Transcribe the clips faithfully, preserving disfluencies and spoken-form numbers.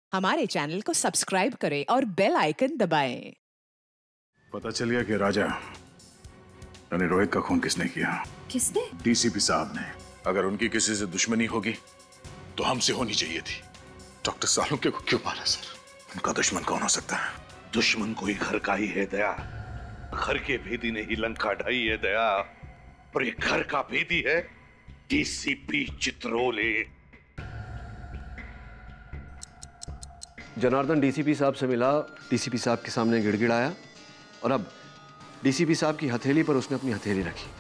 हमारे चैनल को सब्सक्राइब करें और बेल आइकन दबाएं। पता चल गया कि राजा यानी रोहित का खून किसने किया। किसने? डीसीपी साहब ने। अगर उनकी किसी से दुश्मनी होगी तो हमसे होनी चाहिए थी। डॉक्टर सालुंके को क्यों मारा सर? उनका दुश्मन कौन हो सकता है? दुश्मन कोई घर का ही है दया। घर के भेदी ने ही लंका ढाई है दया, और ये घर का भेदी है डीसीपी चित्रोले। जनार्दन डीसीपी साहब से मिला, डीसीपी साहब के सामने गिड़गिड़ाया और अब डीसीपी साहब की हथेली पर उसने अपनी हथेली रखी।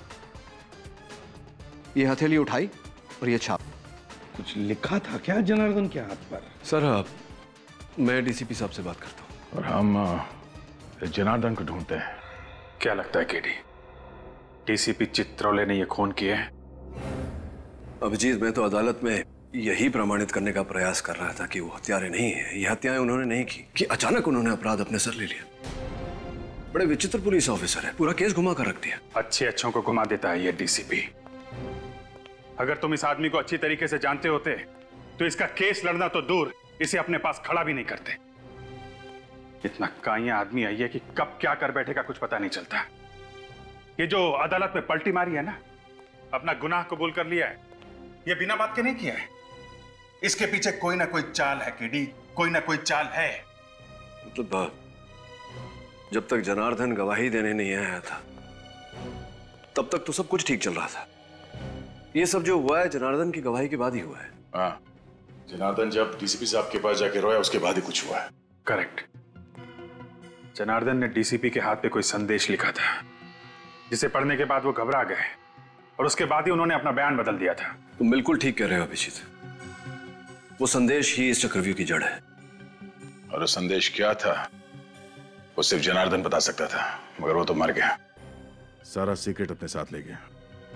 ये हथेली उठाई और ये छाप। कुछ लिखा था क्या जनार्दन के हाथ पर? सर मैं डीसीपी साहब से बात करता हूँ। और हम जनार्दन को ढूंढते हैं। क्या लगता है केडी, डीसीपी चित्रोले ने ये खून किए? अभिजीत, मैं तो अदालत में यही प्रमाणित करने का प्रयास कर रहा था कि वो हत्यारे नहीं है, ये हत्याएं उन्होंने नहीं की, कि अचानक उन्होंने अपराध अपने सर ले लिया। बड़े विचित्र पुलिस ऑफिसर है, पूरा केस घुमा कर रख दिया। अच्छे अच्छों को घुमा देता है ये डीसीपी। अगर तुम इस आदमी को अच्छी तरीके से जानते होते तो इसका केस लड़ना तो दूर, इसे अपने पास खड़ा भी नहीं करते। इतना काइया आदमी है ये कि कब क्या कर बैठेगा कुछ पता नहीं चलता। ये जो अदालत में पलटी मारी है ना, अपना गुनाह कबूल कर लिया है, ये बिना बात के नहीं किया है। इसके पीछे कोई ना कोई चाल है केडी, कोई ना कोई चाल है। मतलब जब तक जनार्दन गवाही देने नहीं आया था तब तक तो सब कुछ ठीक चल रहा था। ये सब जो हुआ है जनार्दन की गवाही के बाद ही हुआ है। हाँ, जनार्दन जब डीसीपी साहब के पास जाके रोया उसके बाद ही कुछ हुआ है। करेक्ट। जनार्दन ने डीसीपी के हाथ पे कोई संदेश लिखा था, जिसे पढ़ने के बाद वो घबरा गए और उसके बाद ही उन्होंने अपना बयान बदल दिया था। तुम बिल्कुल ठीक कह रहे हो अभिजीत, वो संदेश ही इस चक्रव्यूह की जड़ है। और वो संदेश क्या था वो सिर्फ जनार्दन बता सकता था, मगर वो तो मर गया। सारा सीक्रेट अपने साथ ले गया।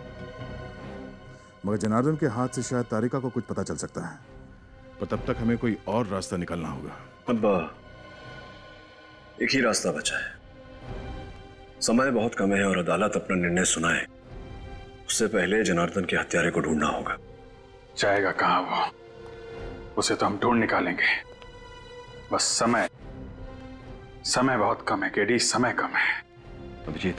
मगर जनार्दन के हाथ से शायद तारिका को कुछ पता चल सकता है, पर तब तक हमें कोई और रास्ता निकालना होगा। अब एक ही रास्ता बचा है। समय बहुत कम है और अदालत अपना निर्णय सुनाए उससे पहले जनार्दन के हत्यारे को ढूंढना होगा। जाएगा कहां वो? उसे तो हम ढूंढ निकालेंगे, बस समय समय बहुत कम है केडी, समय कम है। अभिजीत,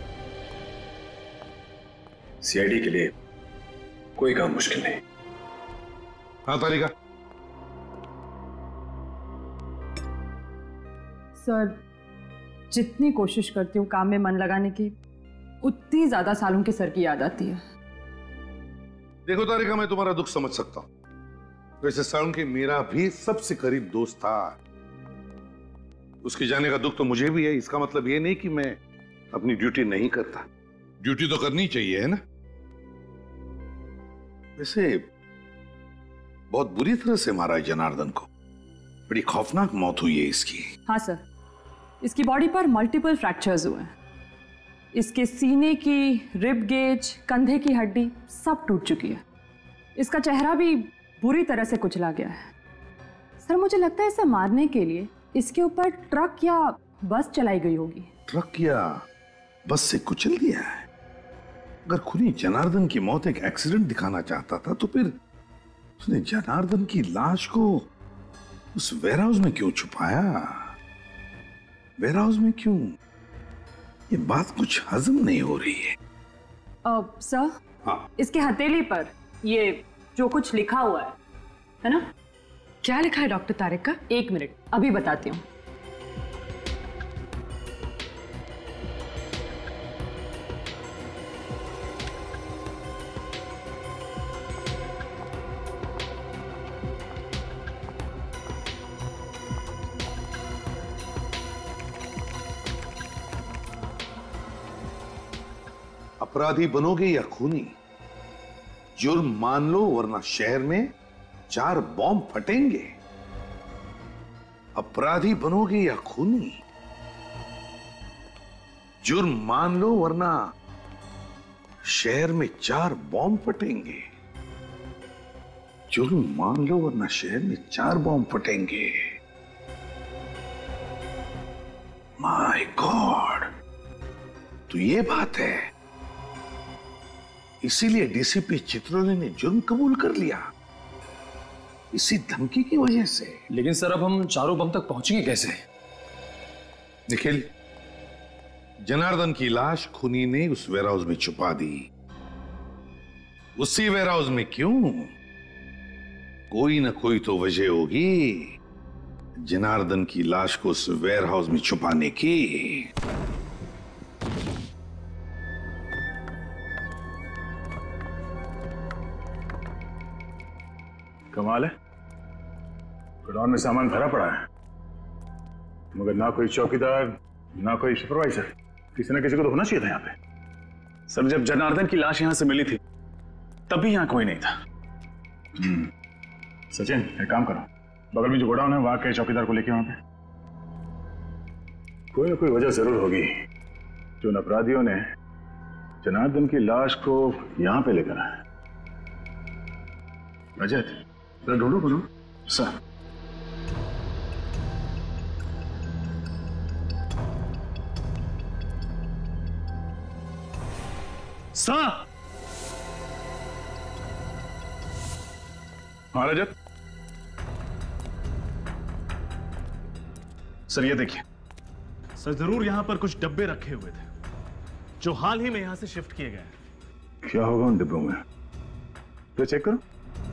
सीआईडी के लिए कोई काम मुश्किल नहीं। हाँ तारिका। सर, जितनी कोशिश करती हूँ काम में मन लगाने की, उतनी ज्यादा सालों के सर की याद आती है। देखो तारिका, मैं तुम्हारा दुख समझ सकता हूँ। वैसे सालुंके मेरा भी सबसे करीब दोस्त था। उसके जाने का दुख तो मुझे भी है। इसका मतलब ये नहीं कि मैं अपनी ड्यूटी नहीं करता। ड्यूटी तो करनी चाहिए, है ना? वैसे बहुत बुरी तरह से मारा है जनार्दन को। बड़ी खौफनाक मौत हुई है इसकी। हाँ सर, इसकी बॉडी पर मल्टीपल फ्रैक्चर्स हुए हैं। इसके सीने की रिब गेज, कंधे की हड्डी सब टूट चुकी है। इसका चेहरा भी बुरी तरह से कुचला गया है। सर, मुझे लगता है इसे मारने के लिए इसके ऊपर ट्रक या बस चलाई गई होगी। ट्रक या बस से कुचल दिया है? अगर खूनी जनार्दन की मौत एक एक्सीडेंट दिखाना चाहता था तो फिर उसने जनार्दन की लाश को उस वेयरहाउस में क्यों छुपाया? वेयरहाउस में क्यों? ये बात कुछ हजम नहीं हो रही है। uh, सर, हाँ। इसके हथेली पर ये जो कुछ लिखा हुआ है, है ना? क्या लिखा है डॉक्टर तारिक का? एक मिनट, अभी बताती हूँ। अपराधी बनोगे या खूनी, जुर्म मान लो वरना शहर में चार बॉम्ब फटेंगे। अपराधी बनोगे या खूनी, जुर्म मान लो वरना शहर में चार बॉम्ब फटेंगे। जुर्म मान लो वरना शहर में चार बॉम्ब फटेंगे। माय गॉड, तो ये बात है। इसीलिए डीसीपी चित्रोले ने जुर्म कबूल कर लिया। इसी धमकी की वजह से। लेकिन सर अब हम चारों बम तक पहुंचेंगे कैसे? निखिल, जनार्दन की लाश खुनी ने उस वेयरहाउस में छुपा दी। उसी वेयरहाउस में क्यों? कोई ना कोई तो वजह होगी जनार्दन की लाश को उस वेयरहाउस में छुपाने की। कमाल है, गोडाउन में सामान भरा पड़ा है मगर ना कोई चौकीदार ना कोई सुपरवाइजर। किसी ना किसी को तो होना चाहिए था यहाँ पे। सर जब जनार्दन की लाश यहां से मिली थी तभी यहां कोई नहीं था। सचिन एक काम करो, बगल में जो गोडाउन है वहां के चौकीदार को लेके वहां पे। कोई ना कोई वजह जरूर होगी जो उन अपराधियों ने जनार्दन की लाश को यहां पे लेकर आए। रजत जरा ढूंढो बोलो। सर सर हाँ रजत। सर ये देखिए, सर जरूर यहां पर कुछ डब्बे रखे हुए थे जो हाल ही में यहां से शिफ्ट किए गए। क्या होगा उन डिब्बों में? तो चेक करो।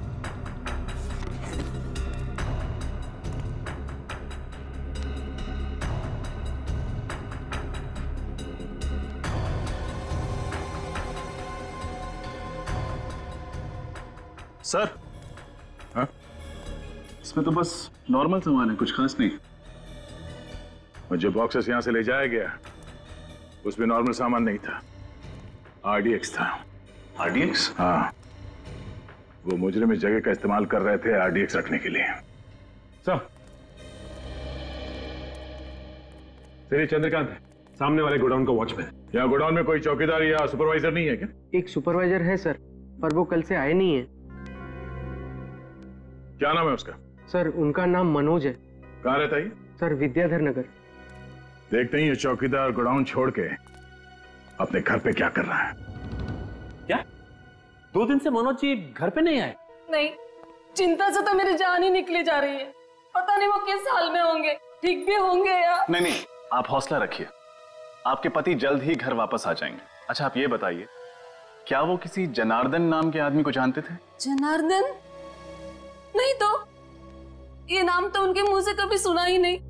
सर हाँ? इसमें तो बस नॉर्मल सामान है, कुछ खास नहीं। और जो बॉक्सेस यहां से ले जाया गया उसमें नॉर्मल सामान नहीं था, आरडीएक्स था। आरडीएक्स? हाँ, वो मुजरिम इस जगह का इस्तेमाल कर रहे थे आरडीएक्स रखने के लिए। सर सर ये चंद्रकांत है, सामने वाले गोडाउन का वॉचमैन। यहाँ गोडाउन में कोई चौकीदार या सुपरवाइजर नहीं है क्या? एक सुपरवाइजर है सर, पर वो कल से आए नहीं है। क्या नाम है उसका? सर उनका नाम मनोज है। कहाँ रहता है? सर विद्याधर नगर। देखते ही ये चौकीदार गोडाउन छोड़ के अपने घर पे क्या कर रहा है। क्या दो दिन से मनोज जी घर पे नहीं आए? नहीं, चिंता से तो मेरी जान ही निकली जा रही है। पता नहीं वो किस हाल में होंगे, ठीक भी होंगे या नहीं नहीं, आप हौसला रखिए, आपके पति जल्द ही घर वापस आ जाएंगे। अच्छा आप ये बताइए, क्या वो किसी जनार्दन नाम के आदमी को जानते थे? जनार्दन? नहीं तो, ये नाम तो उनके मुंह से कभी सुना ही नहीं।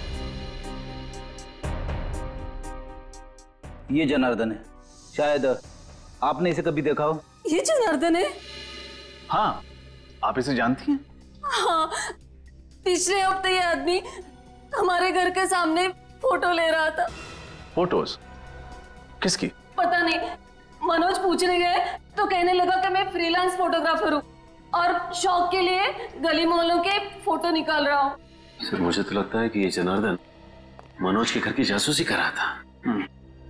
ये जनार्दन है, शायद आपने इसे कभी देखा हो। ये जनार्दन है? हाँ, आप इसे जानती हैं? हाँ, पिछले हफ्ते ये आदमी हमारे घर के सामने फोटो ले रहा था। फोटोज? किसकी? पता नहीं, मनोज पूछने गए तो कहने लगा कि मैं फ्रीलांस फोटोग्राफर हूँ और शौक के लिए गली मोहल्लों के फोटो निकाल रहा हूँ। सर मुझे तो लगता है कि ये जनार्दन मनोज के घर की जासूसी कर रहा था।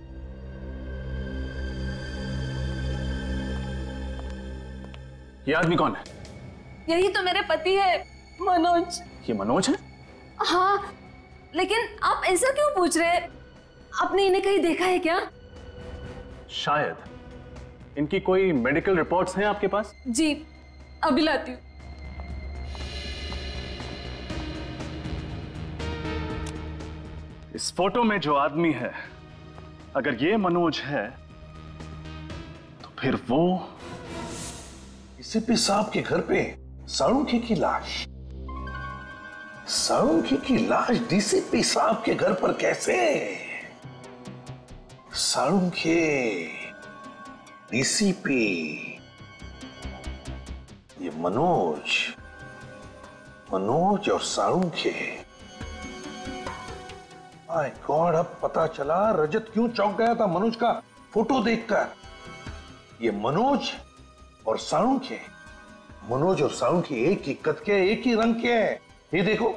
ये आदमी कौन है? यही तो मेरे पति है, मनोज। ये मनोज है? हाँ, लेकिन आप ऐसा क्यों पूछ रहे हैं? आपने इन्हें कहीं देखा है क्या? शायद। इनकी कोई मेडिकल रिपोर्ट्स हैं आपके पास? जी, अभी लाती हूँ। इस फोटो में जो आदमी है, अगर ये मनोज है तो फिर वो डीसीपी साहब के घर पे साळुंखे की लाश। साळुंखे की लाश डीसीपी साहब के घर पर कैसे? साळुंखे, डीसीपी, ये मनोज, मनोज और साळुंखे। माय गॉड, अब पता चला रजत क्यों चौंक गया था मनोज का फोटो देखकर। ये मनोज और साळुंखे, मनोज और साळुंखे एक ही कद के, एक ही रंग के हैं। ये देखो।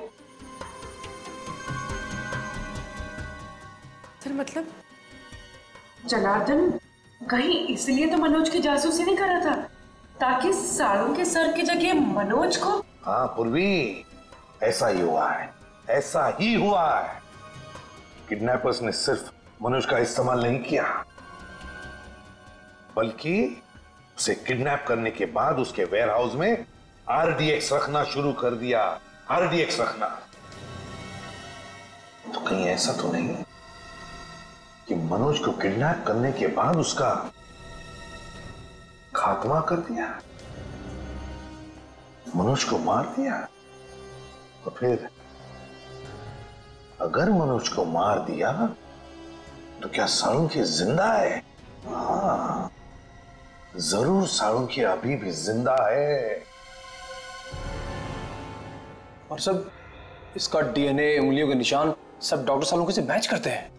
सर मतलब जनार्दन कहीं इसलिए तो मनोज की जासूसी नहीं कर रहा था ताकि साळुंखे सर की जगह मनोज को। हाँ पूर्वी, ऐसा ही हुआ है, ऐसा ही हुआ है। किडनैपर्स ने सिर्फ मनोज का इस्तेमाल नहीं किया, बल्कि उसे किडनैप करने के बाद उसके वेयरहाउस में आरडीएक्स रखना शुरू कर दिया, आरडीएक्स रखना। तो कहीं ऐसा तो नहीं कि मनोज को किडनैप करने के बाद उसका खात्मा कर दिया, मनोज को मार दिया? तो फिर अगर मनोज को मार दिया तो क्या साळुंखे जिंदा है? हाँ, जरूर साळुंखे अभी भी जिंदा है। और सब इसका डीएनए, उंगलियों के निशान सब डॉक्टर साळुंखे से मैच करते हैं।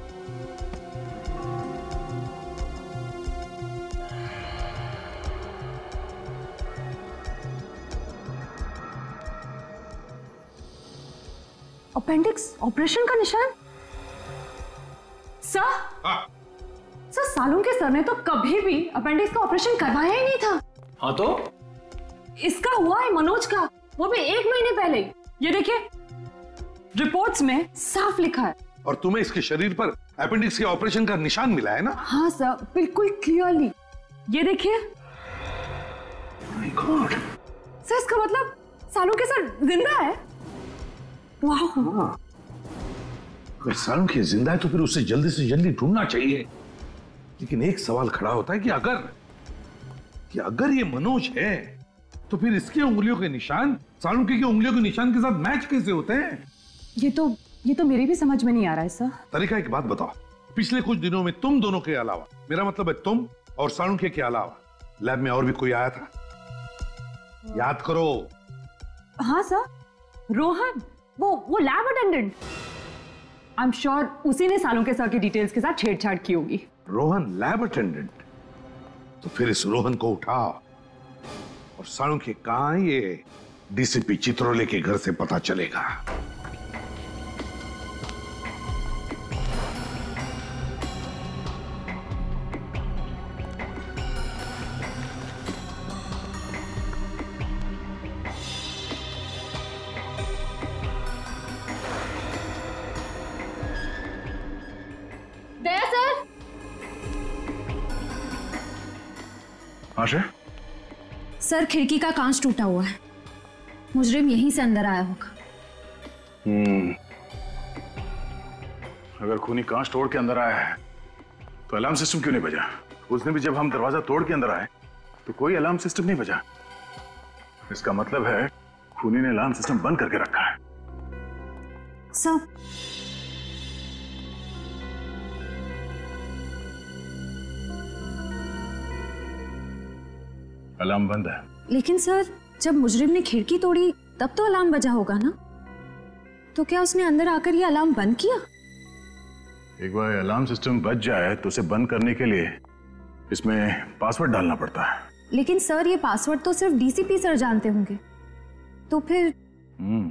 अपेंडिक्स ऑपरेशन का निशान? सर, सर साळुंखे सर ने तो कभी भी अपेंडिक्स का ऑपरेशन करवाया ही नहीं था। हाँ तो इसका हुआ है मनोज का, वो भी एक महीने पहले। ये देखिए रिपोर्ट्स में साफ लिखा है। और तुम्हें इसके शरीर पर अपेंडिक्स के ऑपरेशन का निशान मिला है ना? हाँ सर, बिल्कुल क्लियरली। ये देखिए। My God. सर इसका मतलब साळुंखे सर जिंदा है? वाह। अगर साळुंखे जिंदा है तो फिर उसे जल्दी से जल्दी ढूंढना चाहिए। लेकिन एक सवाल खड़ा होता है कि अगर कि अगर ये मनोज है तो फिर इसके उंगलियों के निशान साळुंखे की उंगलियों के निशान के साथ मैच कैसे होते हैं? ये तो ये तो मेरे भी समझ में नहीं आ रहा है सर। तरीका एक बात बताओ, पिछले कुछ दिनों में तुम दोनों के अलावा, मेरा मतलब है तुम और साळुंखे के अलावा, लैब में और भी कोई आया था? याद करो। हाँ सर, रोहन, वो वो lab attendant. I am sure उसी ने साळुंखे सर की डिटेल्स के साथ छेड़छाड़ की होगी। Rohan lab attendant? तो फिर इस रोहन को उठाओ और साळुंखे कहां है ये डीसीपी चित्रोले के घर से पता चलेगा। आशा? सर खिड़की का कांच टूटा हुआ है, मुजरिम यहीं से अंदर आया होगा। हम्म, अगर खूनी कांच तोड़ के अंदर आया है तो अलार्म सिस्टम क्यों नहीं बजा? उस दिन भी जब हम दरवाजा तोड़ के अंदर आए तो कोई अलार्म सिस्टम नहीं बजा। इसका मतलब है खूनी ने अलार्म सिस्टम बंद करके रखा है। सर अलार्म बंद है। लेकिन सर जब मुजरिम ने खिड़की तोड़ी तब तो अलार्म बजा होगा ना? तो क्या उसने अंदर आकर ये अलार्म बंद किया? एक बार अलार्म सिस्टम बज जाए तो उसे बंद करने के लिए इसमें पासवर्ड डालना पड़ता है। लेकिन सर ये पासवर्ड तो सिर्फ डीसीपी सर जानते होंगे, तो फिर हम्म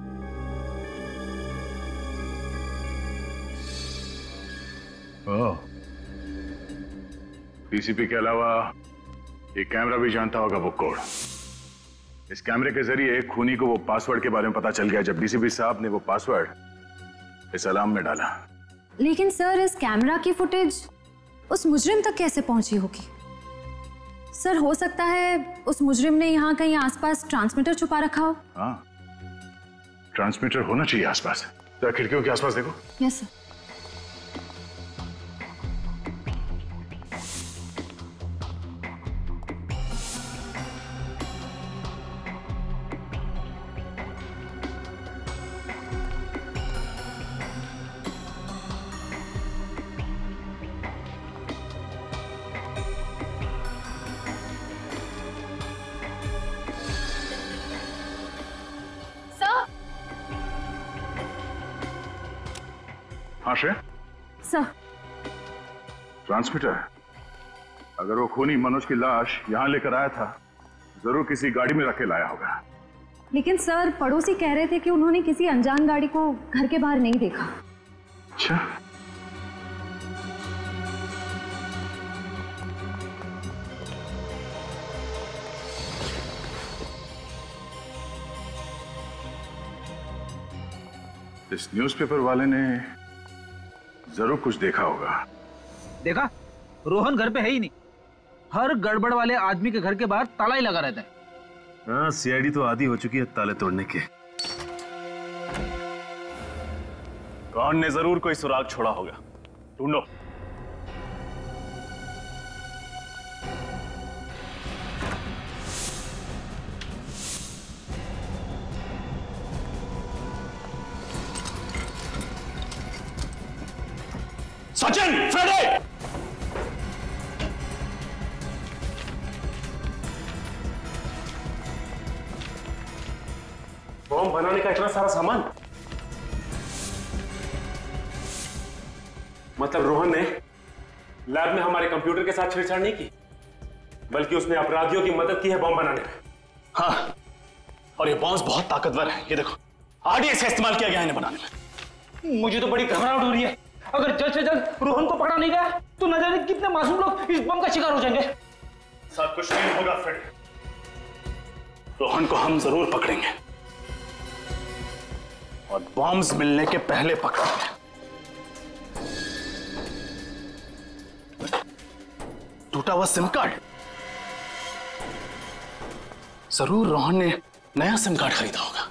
ओह, डीसीपी के अलावा ये कैमरा भी जानता होगा वो कोड। इस कैमरे के जरिए खूनी को वो पासवर्ड के बारे में पता चल गया जब डीसीपी साहब ने वो पासवर्ड इस अलार्म में डाला। लेकिन सर इस कैमरा की फुटेज उस मुजरिम तक कैसे पहुंची होगी? सर हो सकता है उस मुजरिम ने यहाँ कहीं आसपास ट्रांसमीटर छुपा रखा हो। हाँ, ट्रांसमीटर होना चाहिए आसपास। जरा खिड़कियों के आसपास देखो। Yes sir. हाँ श्रेय? सर ट्रांसमीटर, अगर वो खूनी मनोज की लाश यहाँ लेकर आया था जरूर किसी गाड़ी में रख के लाया होगा। लेकिन सर पड़ोसी कह रहे थे कि उन्होंने किसी अनजान गाड़ी को घर के बाहर नहीं देखा। अच्छा, इस न्यूज़पेपर वाले ने जरूर कुछ देखा होगा। देखा, रोहन घर पे है ही नहीं। हर गड़बड़ वाले आदमी के घर के बाहर ताला ही लगा रहता है। हाँ, सीआईडी तो आदी हो चुकी है ताले तोड़ने के। कौन ने जरूर कोई सुराग छोड़ा होगा, ढूंढो। सचिन, फ्रेडे! बॉम्ब बनाने का इतना सारा सामान, मतलब रोहन ने लैब में हमारे कंप्यूटर के साथ छेड़छाड़ नहीं की, बल्कि उसने अपराधियों की मदद की है बॉम्ब बनाने में। हाँ, और ये बॉम्ब बहुत ताकतवर है। ये देखो, आरडीएक्स का इस्तेमाल किया गया इन्हें बनाने में। मुझे तो बड़ी घबराहट हो रही है। अगर जल्द से जल्द रोहन को पकड़ा नहीं गया तो न जाने कितने मासूम लोग इस बम का शिकार हो जाएंगे। सब कुछ नहीं होगा फ्रेड, रोहन को हम जरूर पकड़ेंगे और बॉम्ब्स मिलने के पहले पकड़ेंगे। टूटा हुआ सिम कार्ड, जरूर रोहन ने नया सिम कार्ड खरीदा होगा।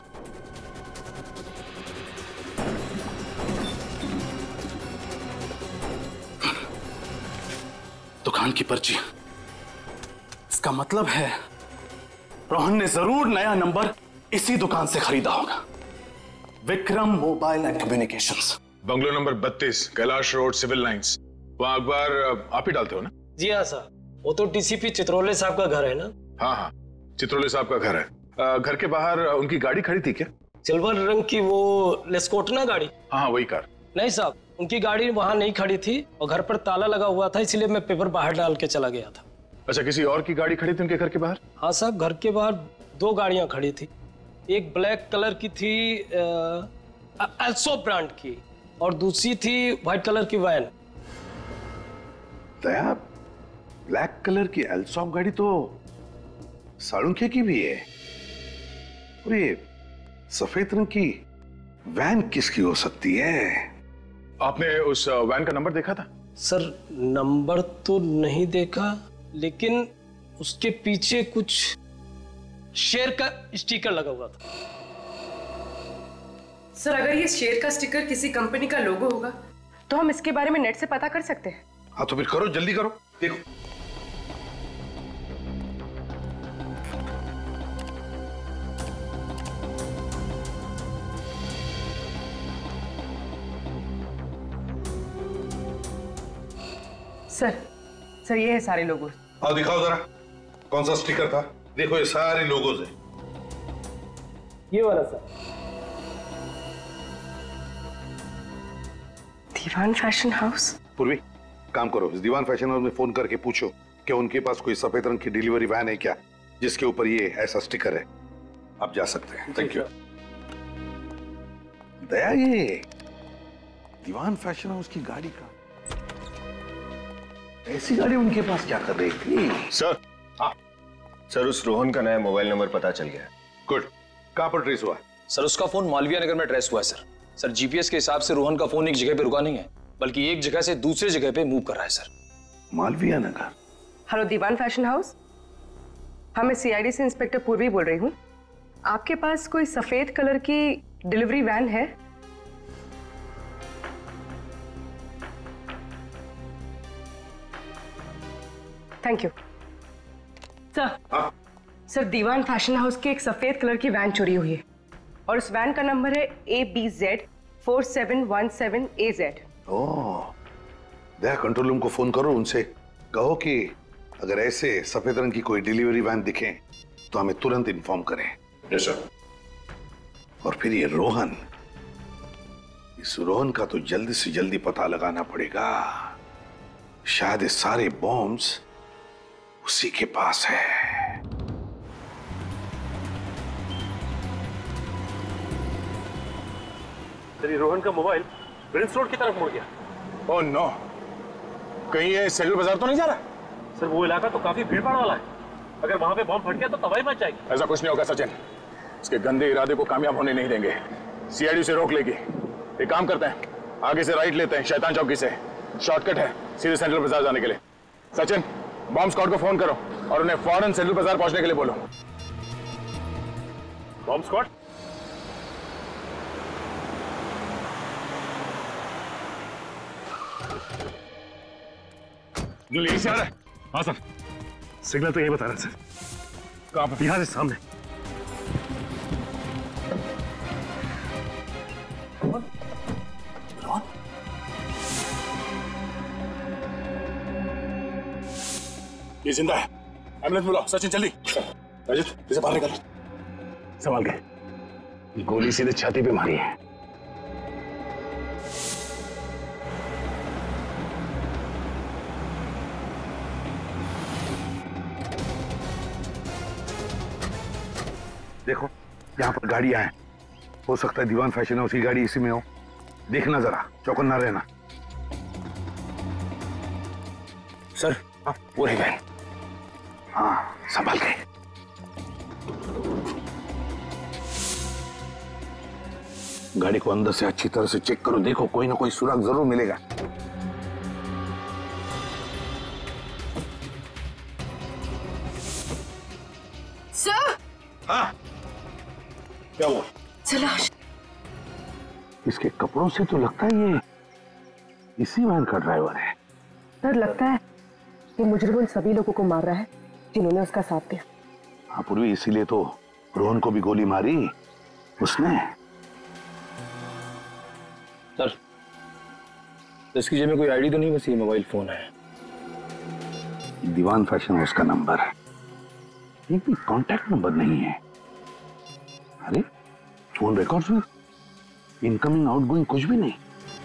दुकान की पर्ची, इसका मतलब है रोहन ने जरूर नया नंबर इसी दुकान से खरीदा होगा। Vikram mobile and communications, bungalow number बत्तीस, कैलाश रोड, सिविल लाइंस। वहां अखबार आप ही डालते हो ना? जी हाँ सर, वो तो डीसीपी चित्रोले साहब का घर है ना? हाँ हाँ, चित्रोले साहब का घर है। घर के बाहर उनकी गाड़ी खड़ी थी क्या? सिल्वर रंग की वो लेस्कोटना गाड़ी? हाँ वही कार। नहीं साहब, उनकी गाड़ी वहां नहीं खड़ी थी और घर पर ताला लगा हुआ था, इसलिए मैं पेपर बाहर डाल के चला गया था। अच्छा, किसी और की गाड़ी खड़ी थी उनके घर के बाहर? हाँ साहब, घर के बाहर दो गाड़ियां खड़ी थी। एक ब्लैक कलर की थी एल्सो ब्रांड की, और दूसरी थी व्हाइट कलर की वैन। दया, ब्लैक कलर की एल्सॉप गाड़ी तो साळुंखे की भी है, और ये सफेद रंग की वैन किसकी हो सकती है? आपने उस वैन का नंबर देखा था? सर नंबर तो नहीं देखा, लेकिन उसके पीछे कुछ शेर का स्टिकर लगा हुआ था। सर अगर ये शेर का स्टिकर किसी कंपनी का लोगो होगा तो हम इसके बारे में नेट से पता कर सकते हैं। हाँ तो फिर करो, जल्दी करो, देखो। सर सर ये है सारे लोगो। आओ दिखाओ जरा, कौन सा स्टिकर था? देखो ये सारे लोगोज हैं। ये वाला सर। Diwan fashion house. पूर्वी, काम करो, इस दीवान फैशन हाउस में फोन करके पूछो कि उनके पास कोई सफेद रंग की डिलीवरी वैन है क्या जिसके ऊपर ये ऐसा स्टिकर है। आप जा सकते हैं। Thank you. दया, ये दीवान फैशन हाउस की गाड़ी का, ऐसी गाड़ी उनके पास क्या कर रही थी? सर, हाँ सर, उस रोहन का नया मोबाइल नंबर पता चल गया। गुड। कहां पर ट्रेस हुआ? सर उसका फोन मालवीय नगर में ट्रेस हुआ है सर। सर जीपीएस के हिसाब से रोहन का फोन एक जगह पे रुका नहीं है, बल्कि एक जगह से दूसरे जगह पे मूव कर रहा है sir. Malviya Nagar. Hello Diwan fashion house, हाँ मैं सीआईडी से इंस्पेक्टर पूर्वी बोल रही हूँ। आपके पास कोई सफेद कलर की डिलीवरी वैन है? Thank you sir. हाँ? सर दीवान फैशन हाउस की एक सफेद कलर की वैन चोरी हुई है और उस वैन का नंबर है A B Z four seven one seven A Z. Oh, Daya control room को फोन करो, उनसे कहो कि अगर ऐसे सफेद रंग की कोई डिलीवरी वैन दिखे तो हमें तुरंत इन्फॉर्म करें। Yes sir. और फिर ये रोहन, इस रोहन का तो जल्दी से जल्दी पता लगाना पड़ेगा। शायद ये सारे बॉम्ब्स उसी के पास है। तेरी रोहन का मोबाइल प्रिंस रोड की तरफ मुड़ गया। ओह नो, कहीं ये सेलुलर बाजार तो नहीं जा रहा? सर वो इलाका तो काफी भीड़ भाड़ वाला है, अगर वहां पे बॉम्ब फट गया तो तबाही मच जाएगी। ऐसा कुछ नहीं होगा सचिन, इसके गंदे इरादे को कामयाब होने नहीं देंगे। सीआईडी से रोक लेगी। एक काम करते हैं, आगे से राइट लेते हैं, शैतान चौकी से शॉर्टकट है सीधे सेंट्रल बाजार जाने के लिए। सचिन, बॉम्ब स्क्वाड को फोन करो और उन्हें फौरन सेंट्रल बाजार पहुंचने के लिए बोलो। बॉम्ब स्क्वाड, जो यहीं से आ रहा है? हाँ सर, सिग्नल तो यही बता रहा है सर। कहाँ पर? यहाँ से सामने। ये जिंदा है। एम्बुलेंस बुलाओ। सचिन जल्दी। रजत इसे बाहर निकालो। संभाल के। गोली सीधे छाती पे मारी है। देखो यहाँ पर गाड़ियां हैं, हो सकता है दीवान फैशन है उसी गाड़ी इसी में हो। देखना जरा, चौकन्ना रहना। सर हाँ, वो रह गए। हाँ संभाल के। गाड़ी को अंदर से अच्छी तरह से चेक करो, देखो कोई ना कोई सुराग जरूर मिलेगा। सर। हाँ क्या हुआ? सलाश। इसके कपड़ों से तो लगता है ये इसी वैन का ड्राइवर है। सर लगता है कि मुजरिम उन सभी लोगों को मार रहा है जिन्होंने उसका साथ दिया। हाँ पूर्वी, इसीलिए तो रोहन को भी गोली मारी उसने। सर इसकी जेब में कोई आईडी तो नहीं, बस ये मोबाइल फोन है। दीवान फैशन है उसका नंबर, एक भी कांटेक्ट नंबर नहीं है। अरे फोन रिकॉर्ड्स में इनकमिंग आउटगोइंग कुछ भी नहीं।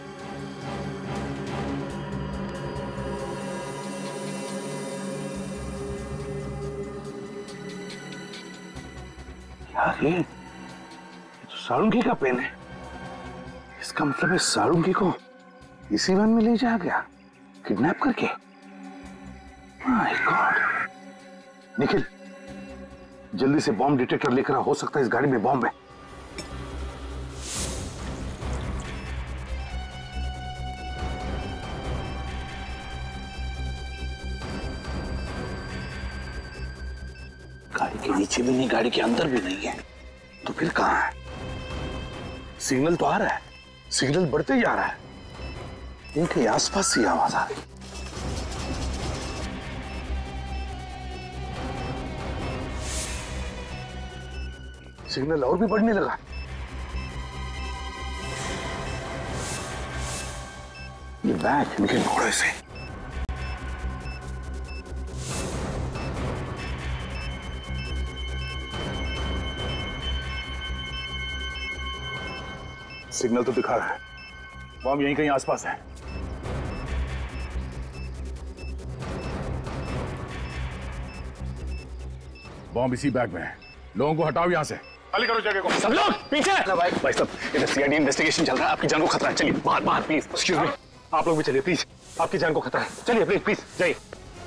यार ये, ये तो साळुंखे का पेन है। इसका मतलब है साळुंखे को इसी वैन में ले जाया गया किडनैप करके। My God. निखिल जल्दी से बॉम्ब डिटेक्टर लेकर आ, हो सकता है इस गाड़ी में बॉम्ब है। गाड़ी के नीचे भी नहीं, गाड़ी के अंदर भी नहीं है, तो फिर कहां है? सिग्नल तो आ रहा है, सिग्नल बढ़ते जा रहा है, इनके आसपास से आवाज आ रही। सिग्नल और भी बढ़ने लगा। ये बैग निकल घोड़े से। सिग्नल तो दिखा रहा है, बॉम्ब यहीं कहीं आसपास है। बॉम्ब इसी बैग में है। लोगों को हटाओ यहाँ से, खाली करो जगह को। सब लोग पीछे। भाई भाई साहब, इधर सीआईडी इन्वेस्टिगेशन चल रहा है, आपकी जान को खतरा है। चलिए बाहर बाहर प्लीज। एक्सक्यूज मी, आप लोग भी चलिए प्लीज, आपकी जान को खतरा है। चलिए प्लीज प्लीज जाइए।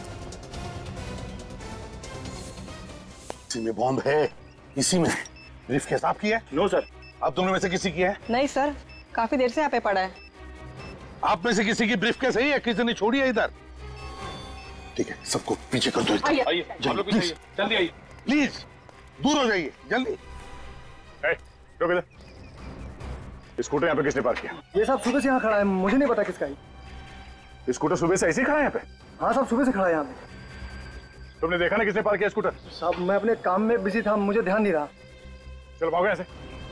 इसी में बॉम्ब है, इसी में। ब्रीफकेस आपकी है? No sir. आप दोनों में से किसी की है? नहीं सर, काफी देर से यहाँ पे पड़ा है। आप में से किसी की ब्रीफकेस है या किसी ने छोड़ी है इधर? ठीक है, सबको पीछे कर दो। आइए आइए, प्लीज जल्दी आइए प्लीज, दूर हो जाइए जल्दी। रुक इधर। स्कूटर यहाँ पे किसने पार्क किया? ये साहब सुबह से यहाँ खड़ा है, मुझे नहीं पता किसका है। स्कूटर सुबह से ऐसे ही खड़ा है यहाँ पे? हाँ साहब, सुबह से खड़ा है यहाँ पे। तुमने देखा ना किसने पार्क किया स्कूटर? साहब मैं अपने काम में बिजी था, मुझे ध्यान नहीं रहा। चलो भागो यहाँ से।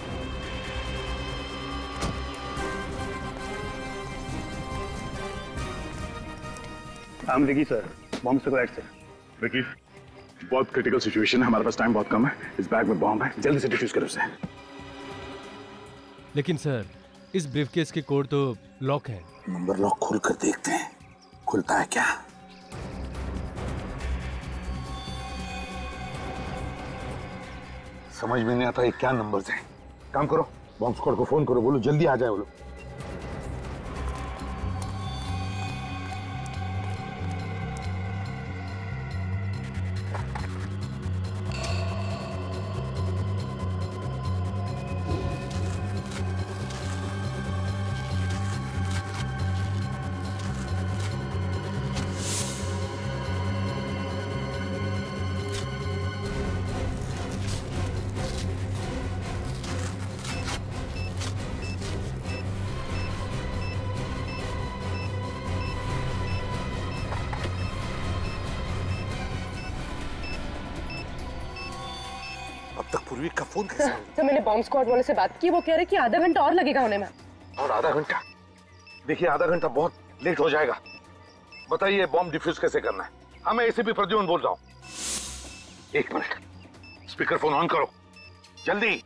हम विकी सर, बॉम्ब स्क्वाड से। विकी, बहुत क्रिटिकल सिचुएशन है, हमारे पास टाइम बहुत कम है। इस बैग में बॉम्ब है, जल्दी से डिफ्यूज करो उसे। लेकिन सर इस ब्रीफकेस के कोड तो लॉक है। नंबर लॉक खोल कर देखते हैं, खुलता है क्या? समझ में नहीं आता ये क्या नंबर्स हैं। काम करो, बॉम्ब स्क्वाड को फोन करो, बोलो जल्दी आ जाए वो लोग। पूर्वी का फोन कैसे? तो मैंने बॉम्ब स्क्वाड वाले से बात की, वो कह रहे कि आधा घंटा और लगेगा होने में। और आधा घंटा? देखिए आधा घंटा बहुत लेट हो जाएगा। बताइए बॉम्ब डिफ्यूज कैसे करना है? हाँ मैं एसीपी प्रद्युम्न बोल रहा हूँ। एक मिनट, स्पीकर फोन ऑन करो जल्दी।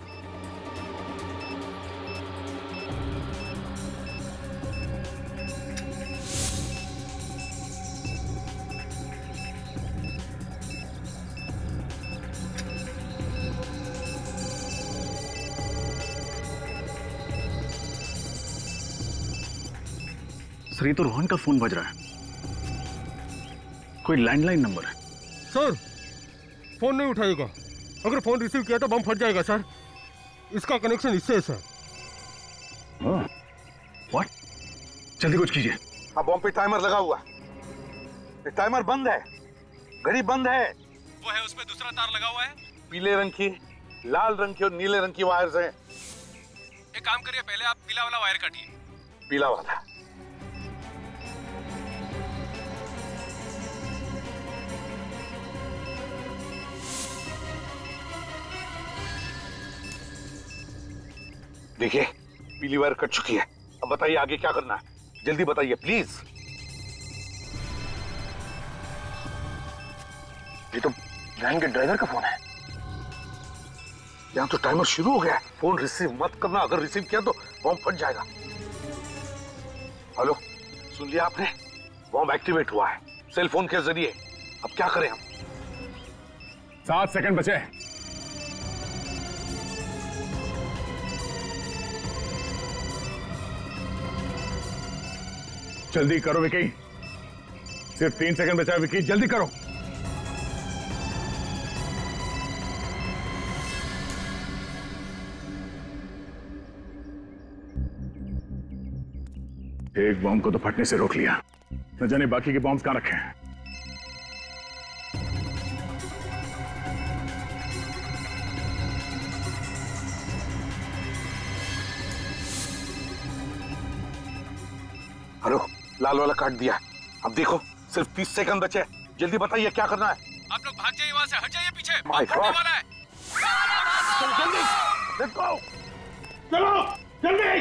सर ये तो रोहन का फोन बज रहा है, कोई लैंडलाइन नंबर है। सर फोन नहीं उठाएगा, अगर फोन रिसीव किया तो बम फट जाएगा सर, इसका कनेक्शन इससे है सर। व्हाट? जल्दी कुछ कीजिए। हाँ बॉम्ब पे टाइमर लगा हुआ है, टाइमर बंद है, घड़ी बंद है। वो है उसमें दूसरा तार लगा हुआ है, पीले रंग की, लाल रंग की और नीले रंग की वायर्स हैं। एक काम करिए, पहले आप पीला वाला वायर काटिए। पीला वाला? देखिए पीली वायर कट चुकी है, अब बताइए आगे क्या करना है, जल्दी बताइए प्लीज। ये तो वैन के ड्राइवर का फोन है। यहाँ तो टाइमर शुरू हो गया है। फोन रिसीव मत करना, अगर रिसीव किया तो बॉम्ब फट जाएगा। हेलो, सुन लिया आपने? बॉम्ब एक्टिवेट हुआ है सेल फोन के जरिए। अब क्या करें हम? सात सेकंड बचे। जल्दी करो विकी, सिर्फ तीन सेकंड बचा है विकी, जल्दी करो। एक बॉम्ब को तो फटने से रोक लिया, न जाने बाकी के बॉम्ब्स कहां रखे हैं। हेलो, लाल वाला काट दिया, अब देखो सिर्फ तीस सेकंड बचे, जल्दी बताइए क्या करना है। आप लोग भाग जाइए वहां से, हट जाइए पीछे, माय गॉड, वाला है। चलो जल्दी, लेट्स गो, चलो जल्दी।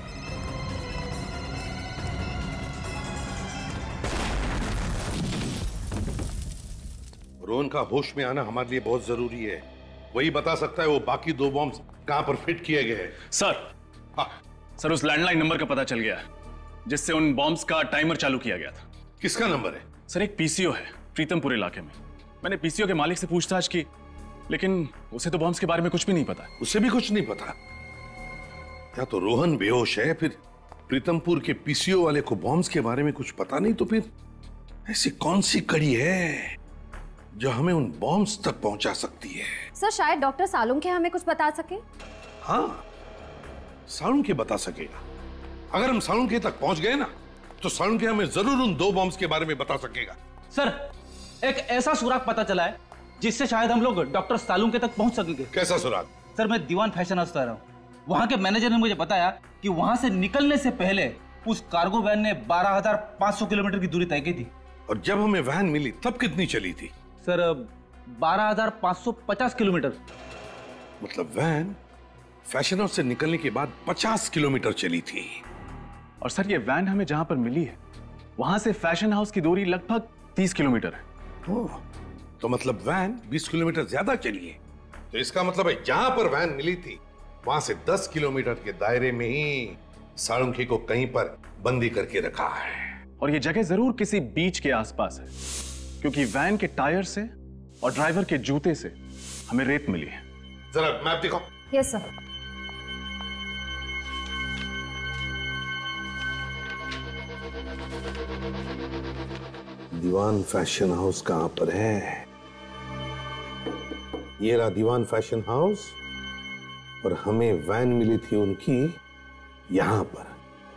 रोहन का होश में आना हमारे लिए बहुत जरूरी है, वही बता सकता है वो बाकी दो बॉम्ब्स कहां पर फिट किए गए हैं। सर, हाँ सर, उस लैंडलाइन नंबर का पता चल गया जिससे उन बॉम्ब्स का टाइमर चालू किया गया था। किसका नंबर है? सर एक पीसीओ है प्रीतमपुर इलाके में। मैंने पीसीओ के मालिक से पूछताछ की, लेकिन उसे तो बॉम्ब्स के बारे में कुछ भी नहीं पता। उसे भी कुछ नहीं पता? या तो रोहन बेहोश है, फिर प्रीतमपुर के पीसीओ वाले को बॉम्ब्स के बारे में कुछ पता नहीं, तो फिर ऐसी कौन सी कड़ी है जो हमें उन बॉम्ब्स तक पहुंचा सकती है? सर शायद डॉक्टर सालुंखे हमें कुछ बता सके। हाँ, सालुंखे बता सकेगा। अगर हम सालुंखे तक पहुंच गए ना, तो सालुंखे हमें जरूर उन दो बॉम्ब्स के बारे में बता सकेगा। सर एक ऐसा सुराग पता चला है जिससे शायद हम लोग डॉक्टर सालुंखे तक पहुंच सकेंगे। कैसा सुराग? सर मैं दीवान फैशन हाउस रहा हूँ, वहां के मैनेजर ने मुझे बताया कि वहां से निकलने से पहले उस कार्गो वैन ने बारह हजार पांच सौ किलोमीटर की दूरी तय की थी। और जब हमें वैन मिली तब कितनी चली थी? सर बारह हजार पांच सौ पचास किलोमीटर। मतलब वैन फैशन हाउस से निकलने के बाद पचास किलोमीटर चली थी। और सर ये वैन हमें जहां पर मिली है वहां से फैशन हाउस की दूरी लगभग तीस किलोमीटर है। ओह, तो मतलब वैन बीस किलोमीटर ज्यादा चली है। तो इसका मतलब है जहां पर वैन मिली थी वहां से दस किलोमीटर के दायरे में ही सालुंखे को कहीं पर बंदी करके रखा है। और ये जगह जरूर किसी बीच के आसपास है, क्योंकि वैन के टायर से और ड्राइवर के जूते से हमें रेत मिली है। जरा मैप दिखाओ। Yes sir. Diwan fashion house कहां पर है? ये रहा दीवान फैशन हाउस, और हमें वैन मिली थी उनकी यहां पर।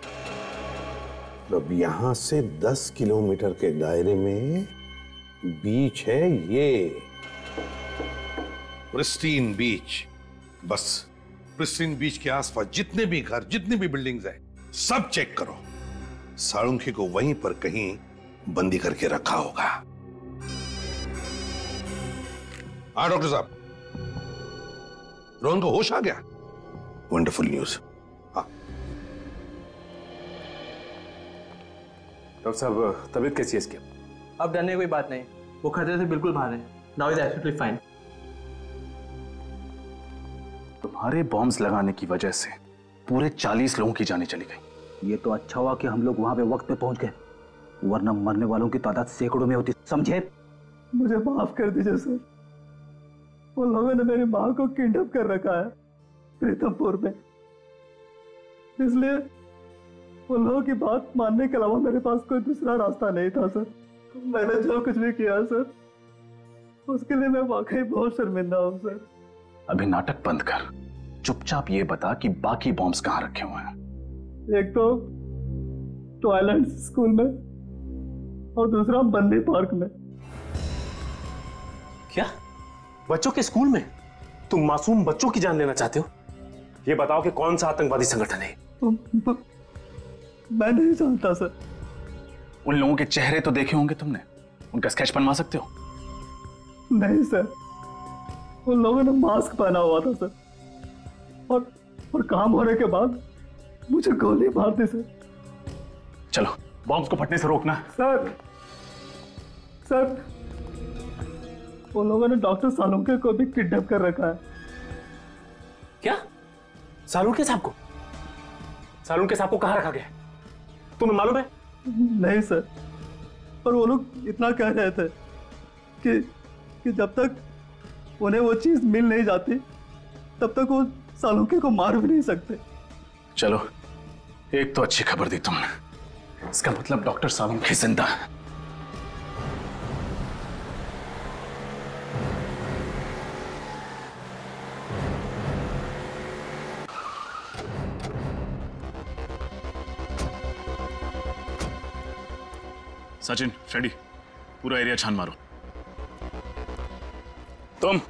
अब यहां से दस किलोमीटर के दायरे में बीच है ये प्रिस्टीन बीच। बस प्रिस्टीन बीच के आसपास जितने भी घर, जितनी भी बिल्डिंग्स हैं, सब चेक करो। सालुंखे को वहीं पर कहीं बंदी करके रखा होगा। हाँ डॉक्टर साहब। रोहन को होश आ गया? Wonderful news. डॉक्टर साहब, तबीयत कैसी है इसकी? अब डरने की कोई बात नहीं, वो खतरे से बिल्कुल बाहर है। Now is absolutely fine. तुम्हारे बॉम्ब्स लगाने की वजह से पूरे चालीस लोगों की जानें चली गई। ये तो अच्छा हुआ कि हम लोग वहां पे वक्त पे पहुंच गए, वरना मरने वालों की तादाद सैकड़ों में होती, समझे? मुझे माफ कर दीजिए सर, उन लोगों ने मेरी माँ को किडनैप कर रखा है प्रीतमपुर में, इसलिए उन लोगों की बात मानने के अलावा मेरे पास कोई दूसरा रास्ता नहीं था सर। मैंने जो कुछ भी किया सर, उसके लिए मैं वाकई बहुत शर्मिंदा हूँ सर। अभी नाटक बंद कर, चुपचाप ये बता कि बाकी बॉम्ब्स कहाँ रखे हुए हैं। एक तो टॉयलेट स्कूल में और दूसरा बंदी पार्क में। क्या? बच्चों के स्कूल में? तुम मासूम बच्चों की जान लेना चाहते हो? ये बताओ कि कौन सा आतंकवादी संगठन है? मैं नहीं जानता सर। उन लोगों के चेहरे तो देखे होंगे तुमने, उनका स्केच बनवा सकते हो? नहीं सर, उन लोगों ने मास्क पहना हुआ था सर, और और काम होने के बाद मुझे गोली मार दी सर। चलो बॉम्ब्स को फटने से रोकना। सर सर उन लोगों ने डॉक्टर सालुंके को भी किडनैप कर रखा है। क्या? सालुंके साहब को? सालुंके साहब को कहां रखा गया? तुम्हें मालूम है? नहीं सर, पर वो लोग इतना कह रहे थे कि कि जब तक उन्हें वो चीज मिल नहीं जाती तब तक वो सालुंके को मार भी नहीं सकते। चलो एक तो अच्छी खबर दी तुमने, इसका मतलब डॉक्टर सालुंके जिंदा है। सचिन, फ्रेडी, पूरा एरिया छान मारो। तुम?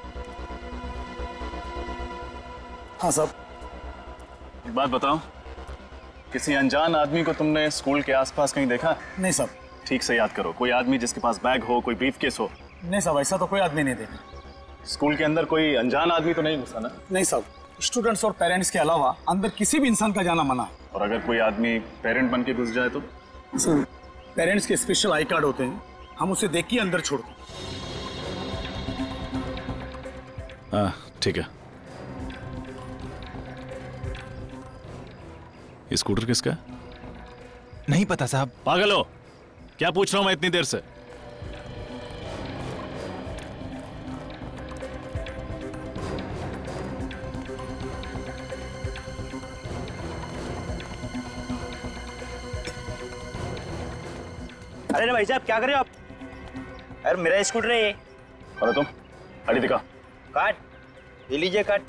हाँ साहब। एक बात बताओ, किसी अनजान आदमी को तुमने स्कूल के आसपास कहीं देखा? नहीं साहब। ठीक से याद करो, कोई आदमी जिसके पास बैग हो, कोई ब्रीफकेस हो। नहीं साहब, ऐसा तो कोई आदमी नहीं देखा। स्कूल के अंदर कोई अनजान आदमी तो नहीं घुसा ना? नहीं साहब, स्टूडेंट्स और पेरेंट्स के अलावा अंदर किसी भी इंसान का जाना मना है। और अगर कोई आदमी पेरेंट बन के घुस जाए तो? सर, पेरेंट्स के स्पेशल आई कार्ड होते हैं, हम उसे देख के अंदर छोड़ दें। हाँ ठीक है। ये स्कूटर किसका है? नहीं पता साहब। पागल हो क्या? पूछ रहा हूं मैं इतनी देर से। अरे भाई साहब क्या कर रहे हो आप? अरे मेरा स्कूटर है ये। और तुम? गाड़ी दिखा। काट, ले लीजिए काट।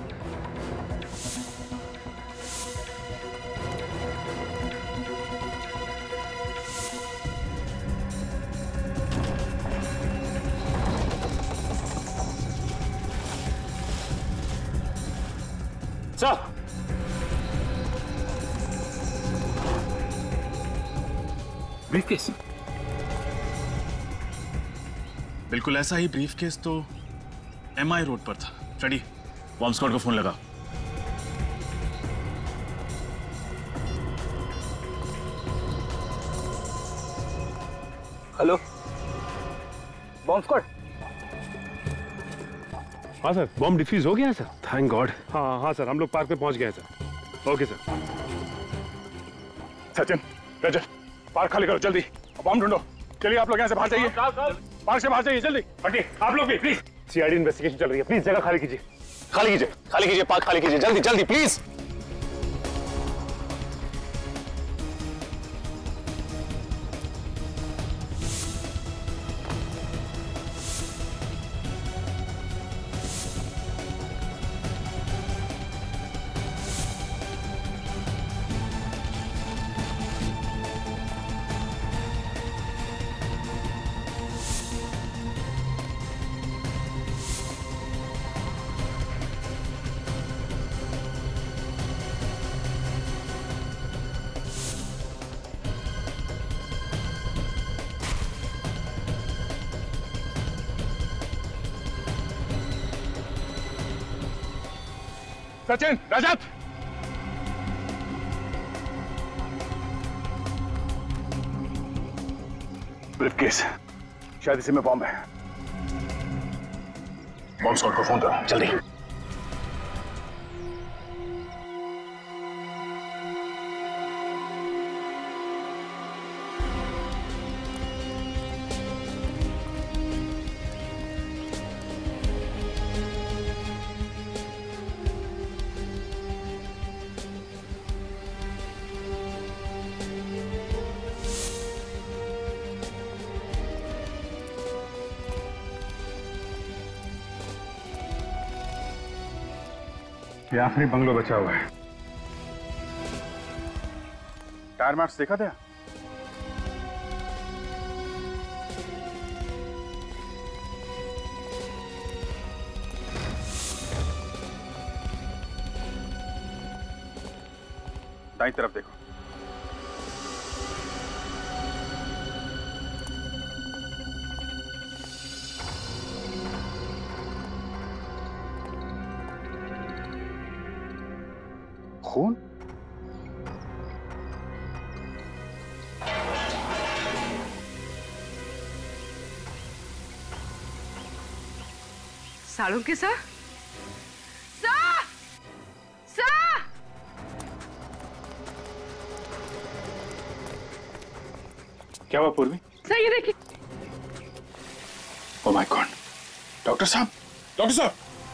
चल। ब्रीफकेस? बिल्कुल ऐसा ही ब्रीफकेस तो एमआई रोड पर था। फ्रेडी, बॉम्ब स्क्वाड को फोन लगा। Hello, bomb squad. हाँ सर, बॉम्ब डिफ्यूज हो गया है सर। Thank God. हाँ हाँ सर, हम लोग पार्क पे पहुंच गए हैं sir. Okay sir. Sachin, Rajat, park खाली करो जल्दी, बॉम्ब ढूंढो। चलिए आप लोग यहाँ से बाहर जाइए, पार्क से बाहर जाइए जल्दी। बंटी, आप लोग भी प्लीज। सीआईडी इन्वेस्टिगेशन चल रही है, प्लीज जगह खाली कीजिए। खाली कीजिए, खाली कीजिए, पार्क खाली कीजिए, जल्दी जल्दी प्लीज। सचिन, रजत, ब्रीफकेस, शायद इसी में बॉम्ब है। बॉम्ब स्क्वाड को फोन करो जल्दी। ये आखिरी बंगलो बचा हुआ है। टायर मार्क्स देखा था? दाईं तरफ देखो। खून? साड़ों के साथ? सा! सा! क्या हुआ पूर्वी? सर ये देखिए। Oh my god! डॉक्टर साहब, डॉक्टर साहब!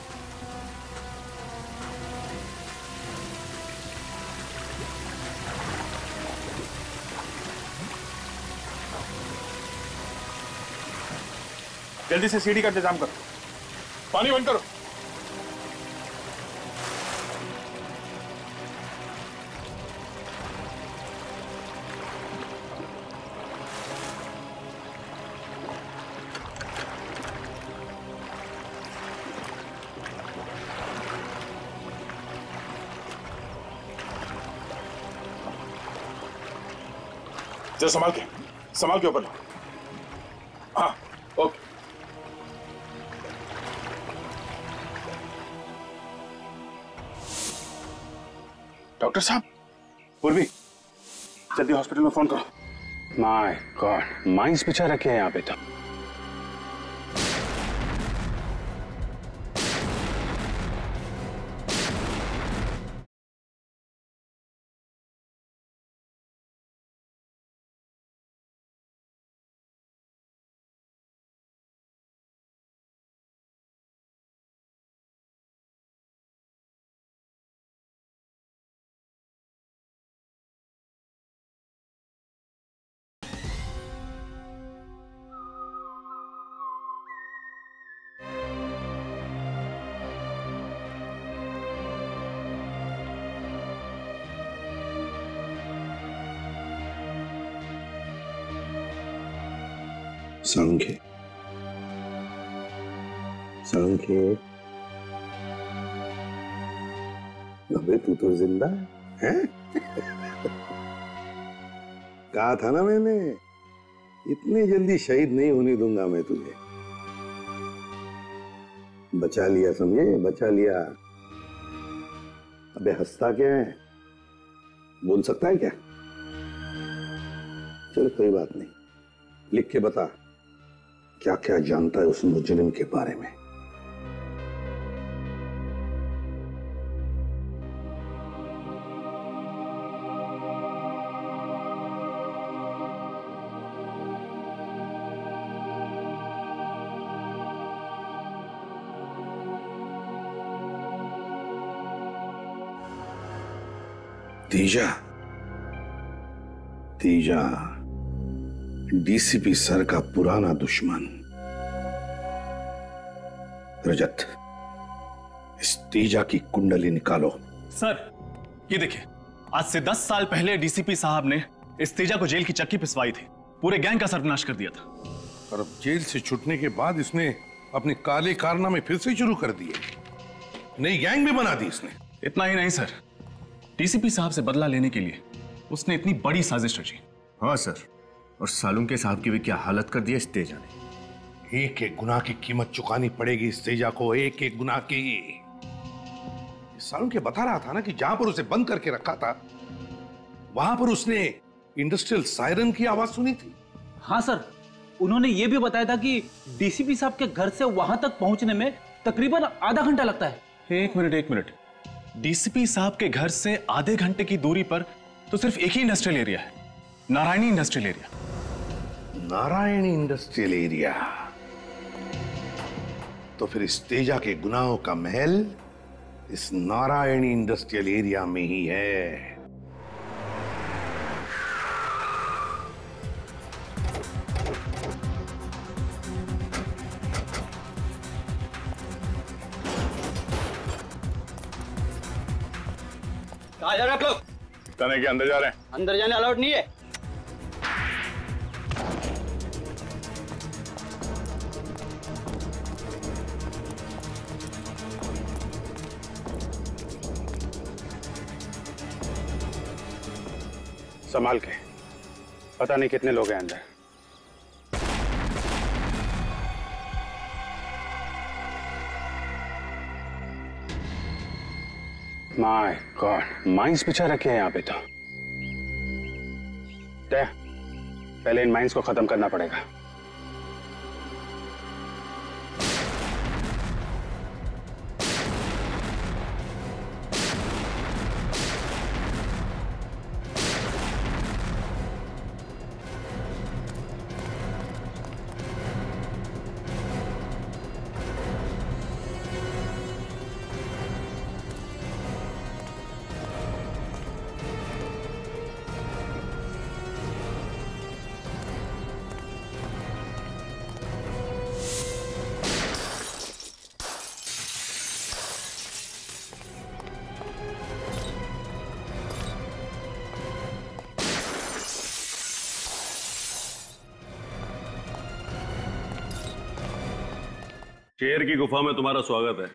जल्दी से सीढ़ी का इंतजाम करो। पानी बंद करो। जरा संभाल के, संभाल के ऊपर लो। हाँ, ओके। डॉक्टर साहब, पूर्वी, जल्दी हॉस्पिटल में फोन करो। माय गॉड, माइंस बिछा रखे हैं यहाँ पे तो। सांख्य, सांख्य, अबे तू तो जिंदा है? कहा था ना मैंने, इतनी जल्दी शहीद नहीं होने दूंगा मैं तुझे। बचा लिया, समझे? बचा लिया। अबे हंसता क्या है? बोल सकता है क्या? चलो कोई बात नहीं, लिख के बता क्या क्या जानता है उस मुजरिम के बारे में। तीजा, तीजा डीसीपी सर का पुराना दुश्मन। रजत, इस तीजा की कुंडली निकालो। सर, ये देखिए, आज से दस साल पहले डीसीपी साहब ने इस तीजा को जेल की चक्की पिसवाई थी, पूरे गैंग का सर्वनाश कर दिया था। और अब जेल से छूटने के बाद इसने अपने काले कारनामे फिर से शुरू कर दिए, नई गैंग भी बना दी इसने। इतना ही नहीं सर, डीसीपी साहब से बदला लेने के लिए उसने इतनी बड़ी साजिश रची। हाँ सर, और सालुंके साहब की भी क्या हालत कर दी इस तेजा ने। एक एक गुनाह की कीमत चुकानी पड़ेगी इस तेजा को, एक एक गुनाह की। सालुंके बता रहा था ना कि जहां पर उसे बंद करके रखा था वहां पर उसने इंडस्ट्रियल सायरन की आवाज सुनी थी। हाँ सर, उन्होंने ये भी बताया था कि डीसीपी साहब के घर से वहां तक पहुंचने में तकरीबन आधा घंटा लगता है। एक मिनट एक मिनट, डीसीपी साहब के घर से आधे घंटे की दूरी पर तो सिर्फ एक ही इंडस्ट्रियल एरिया है, Narayani industrial area. Narayani industrial area, तो फिर इस तेजा के गुनाहों का महल इस नारायणी इंडस्ट्रियल एरिया में ही है। कहाँ जा रहे आप लोग? थाने के अंदर जा रहे हैं। अंदर जाने अलाउड नहीं है। संभाल के, पता नहीं कितने लोग हैं अंदर। माय गॉड, माइंस बिछा रखे हैं यहाँ पे तो। दे, पहले इन माइंस को खत्म करना पड़ेगा। शेर की गुफा में तुम्हारा स्वागत है।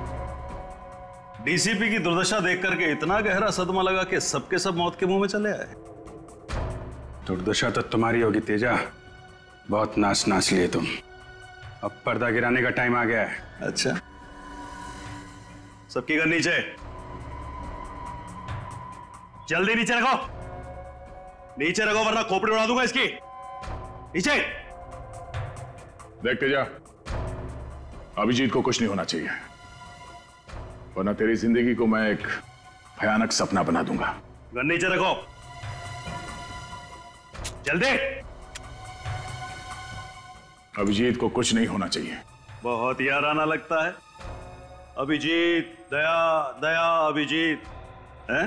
डीसीपी की दुर्दशा देख करके इतना गहरा सदमा लगा कि सबके सब मौत के मुंह में चले आए। दुर्दशा तो तुम्हारी होगी तेजा, बहुत नाच नाच लिए तुम। अब पर्दा गिराने का टाइम आ गया है। अच्छा, सबकी गन नीचे, जल्दी नीचे रखो, नीचे रखो वरना खोपड़ी उड़ा दूंगा इसकी। नीचे देख तेजा, अभिजीत को कुछ नहीं होना चाहिए, वरना तेरी जिंदगी को मैं एक भयानक सपना बना दूंगा। गन नीचे रखो, जल्दी। अभिजीत को कुछ नहीं होना चाहिए। बहुत याराना लगता है। अभिजीत, दया दया अभिजीत हैं?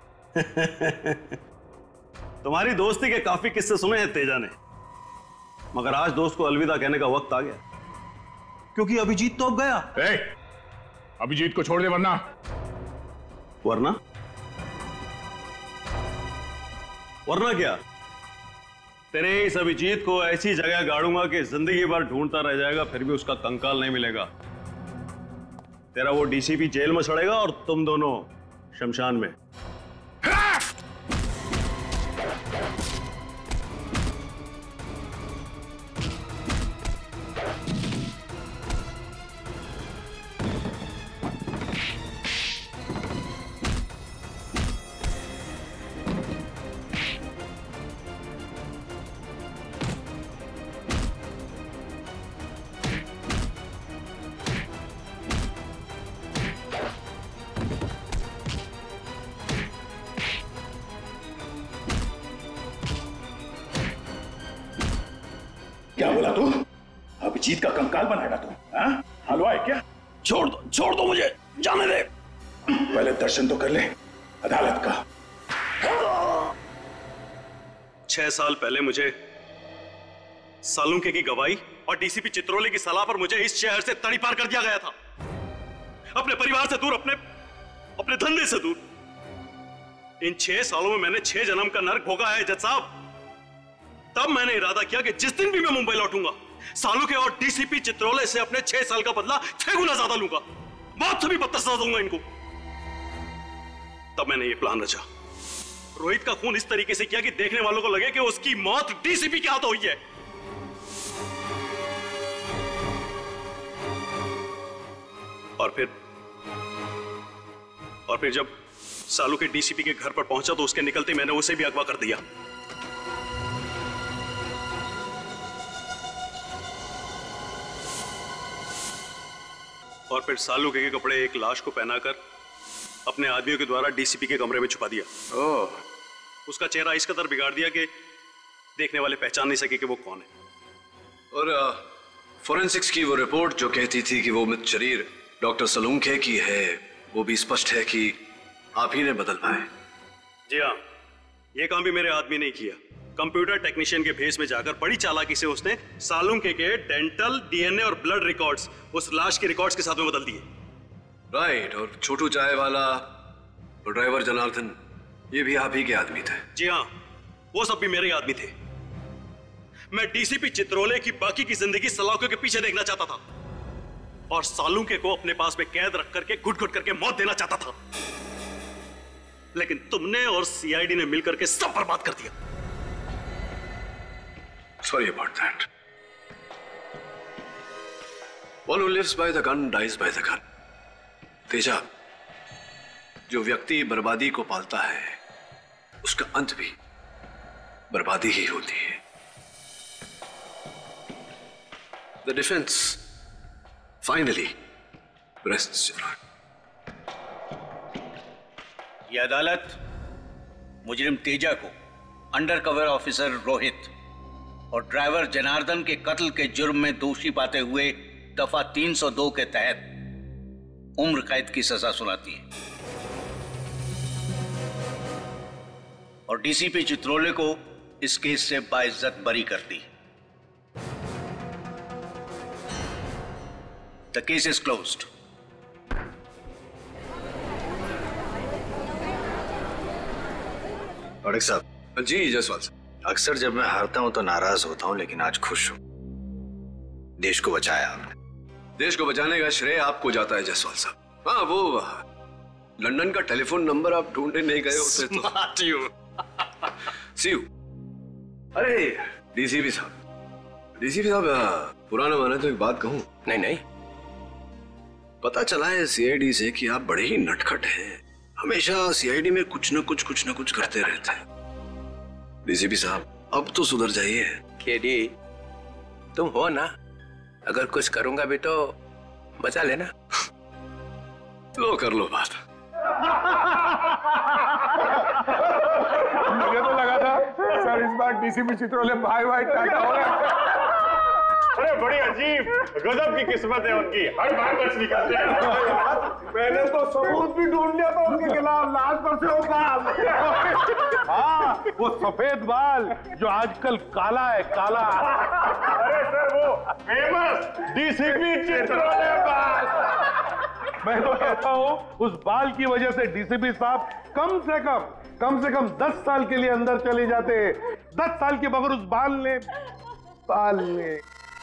तुम्हारी दोस्ती के काफी किस्से सुने हैं तेजा ने, मगर आज दोस्त को अलविदा कहने का वक्त आ गया, क्योंकि अभिजीत तो अब गया। ए, अभिजीत को छोड़ दे वरना वरना वरना क्या? तेरे इस अभिजीत को ऐसी जगह गाड़ूंगा कि जिंदगी भर ढूंढता रह जाएगा, फिर भी उसका कंकाल नहीं मिलेगा। तेरा वो डीसीपी जेल में सड़ेगा और तुम दोनों शमशान में। क्या बोला तू? अभिजीत का कंकाल बनाएगा तू? हाँ? हलवा है क्या? छोड़ दो, छोड़ दो मुझे, जाने दे। पहले दर्शन तो कर ले अदालत का। छह साल पहले मुझे सालुंके की गवाही और डीसीपी चित्रोले की सलाह पर मुझे इस शहर से तड़ीपार कर दिया गया था, अपने परिवार से दूर, अपने अपने धंधे से दूर। इन छह सालों में मैंने छह जन्म का नर्क भोगा है जज साहब। तब मैंने इरादा किया कि जिस दिन भी मैं मुंबई लौटूंगा, सालुके और डीसीपी चित्रोले से अपने छह साल का बदला छह गुना ज्यादा लूंगा, मौत से भी बदतर सजा दूंगा इनको। तब मैंने ये प्लान रचा, रोहित का खून इस तरीके से किया कि देखने वालों को लगे कि उसकी मौत डीसीपी के हाथों हुई है। और फिर और फिर जब सालू के डीसीपी के घर पर पहुंचा तो उसके निकलते मैंने उसे भी अगवा कर दिया। और फिर सालू के कपड़े एक लाश को पहनाकर अपने आदमियों के द्वारा डीसीपी के कमरे में छुपा दिया। ओह, उसका चेहरा इस कदर बिगाड़ दिया कि देखने वाले पहचान नहीं सके कि वो कौन है। और फोरेंसिक्स की वो रिपोर्ट जो कहती थी कि वो मृत शरीर डॉक्टर सलूंखे की है, वो भी स्पष्ट है कि आप ही ने बदल पाए। जी हाँ, ये काम भी मेरे आदमी ने किया। कंप्यूटर टेक्नीशियन के भेस में जाकर बड़ी चालाकी से उसने सालुंखे के डेंटल, डीएनए और ब्लड रिकॉर्ड्स उस लाश के रिकॉर्ड्स के साथ में बदल दिए। राइट, और छोटू चाय वाला और ड्राइवर जनार्दन, ये भी आप ही के आदमी थे। जी हाँ, वो सब भी मेरे आदमी थे। मैं डीसीपी चित्रोले की बाकी की जिंदगी सलाखों के पीछे देखना चाहता था और सालुंखे को अपने पास में कैद रख करके घुट घुट करके मौत देना चाहता था, लेकिन तुमने और सीआईडी ने मिलकर के सब बर्बाद कर दिया। Sorry about that. One who lives by the gun dies by the gun. Teja, जो व्यक्ति बर्बादी को पालता है उसका अंत भी बर्बादी ही होती है। The defense finally rests your hand. यह अदालत मुजरिम तेजा को अंडरकवर ऑफिसर रोहित और ड्राइवर जनार्दन के कत्ल के जुर्म में दोषी पाते हुए दफा तीन सौ दो के तहत उम्र कैद की सजा सुनाती है और डीसीपी चित्रोले को इस केस से बाइज्जत बरी करती है। The case is closed. औरक साहब। जी जसवाल साहब। अक्सर जब मैं हारता हूं तो नाराज होता हूं, लेकिन आज खुश हूं। देश को बचाया आपने। देश को बचाने का श्रेय आपको जाता है जसवाल साहब। हाँ, वो लंदन का टेलीफोन नंबर आप ढूंढने नहीं गए होते तो। See you. अरे डीसीपी साहब, डीसीपी साहब, पुराना माने तो एक बात कहूं। नहीं नहीं, पता चला है सीआईडी से कि आप बड़े ही नटखट हैं, हमेशा सीआईडी में कुछ न कुछ कुछ न कुछ करते रहते हैं। डीसीपी साहब, अब तो सुधर जाइए। केडी, तुम हो ना, अगर कुछ करूंगा भी तो बचा लेना। लो कर लो बात। मुझे तो लगा था सर इस बार डीसीपी चित्रोले भाई भाई टाटा हो गए। अरे बड़ी अजीब गजब की किस्मत है उनकी, हर बार बच निकलते हैं। मैंने तो सबूत भी ढूंढ लिया था उनके खिलाफ, लाश पर से वो बाल। हाँ, वो सफेद बाल जो आजकल काला है, काला। अरे सर, वो फेमस डीसीपी चित्रोले बाल। मैं तो कहता हूँ उस बाल की वजह से डीसीपी साहब कम से कम कम से कम दस साल के लिए अंदर चले जाते। दस साल के बगैर उस बाल ने बाल ने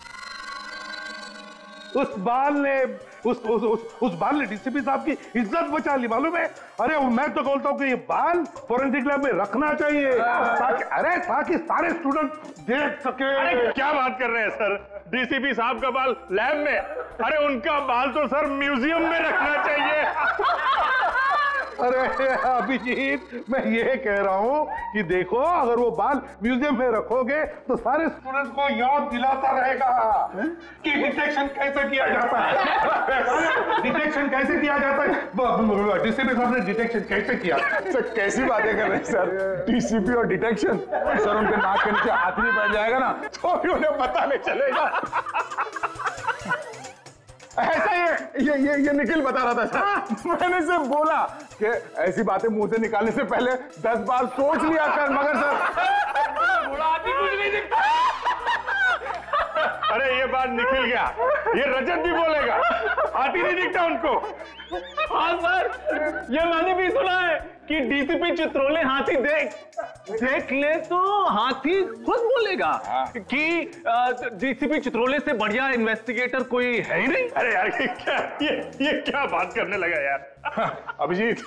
उस बाल ने उस उस उस, उस बाल ने डीसीपी साहब की इज्जत बचा ली, मालूम है। अरे मैं तो बोलता हूँ कि ये बाल फोरेंसिक लैब में रखना चाहिए ताकि अरे ताकि सारे स्टूडेंट देख सके। अरे क्या बात कर रहे हैं सर, डीसीपी साहब का बाल लैब में? अरे उनका बाल तो सर म्यूजियम में रखना चाहिए। अरे अभिजीत, मैं ये कह रहा हूँ कि देखो, अगर वो बाल म्यूजियम में रखोगे तो सारे स्टूडेंट्स को याद दिलाता रहेगा कि डिटेक्शन कैसे किया जाता है। डिटेक्शन कैसे किया जाता है, डीसीपी साहब ने डिटेक्शन कैसे किया। सर कैसी बातें कर रहे हैं सर, डीसीपी और डिटेक्शन। सर उनके नाक के नीचे हाथ नहीं बैठ जाएगा ना तो भी उन्हें पता नहीं चलेगा। ऐसा ये ये ये ये निखिल बता रहा था सर। मैंने सिर्फ बोला कि ऐसी बातें मुंह से निकालने से पहले दस बार सोच लिया कर, मगर सर कुछ नहीं दिखता। अरे ये बात निकल गया, ये रजत भी बोलेगा, हाथी नहीं दिखता उनको। हाँ सर, ये मैंने भी सुना है कि डीसीपी चित्रोले हाथी देख देख ले तो हाथी खुद बोलेगा कि डीसीपी चित्रोले से बढ़िया इन्वेस्टिगेटर कोई है ही नहीं। अरे यार ये क्या ये ये क्या बात करने लगा यार। अभिजीत,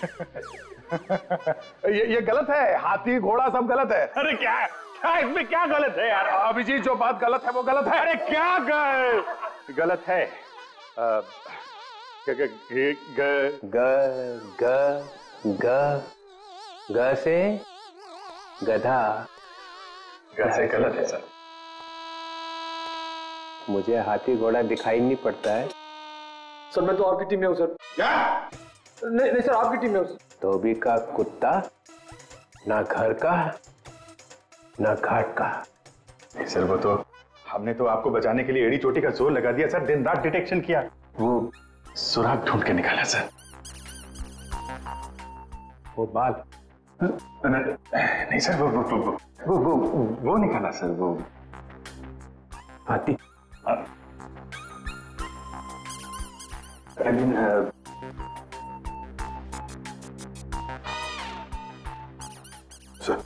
ये ये गलत है, हाथी घोड़ा सब गलत है। अरे क्या क्या इसमें क्या गलत है यार? अभिजीत, जो बात गलत है वो गलत है। अरे क्या गलत गलत है? आ, ग ग ग ग ग ग से गधा। ग से गलत है सर। मुझे हाथी घोड़ा दिखाई नहीं पड़ता है। सर मैं तो आपकी टीम में हूँ सर। क्या? नहीं नहीं सर, आपकी टीम में हूँ। धोबी का कुत्ता, ना घर का ना घाट का। नहीं सर, वो तो हमने तो आपको बचाने के लिए एड़ी चोटी का जोर लगा दिया सर, दिन रात डिटेक्शन किया, वो सुराग ढूंढ के निकाला सर। वो बाल नहीं सर, वो वो वो वो वो, वो निकाला सर, वो हाथी। I mean, uh, सर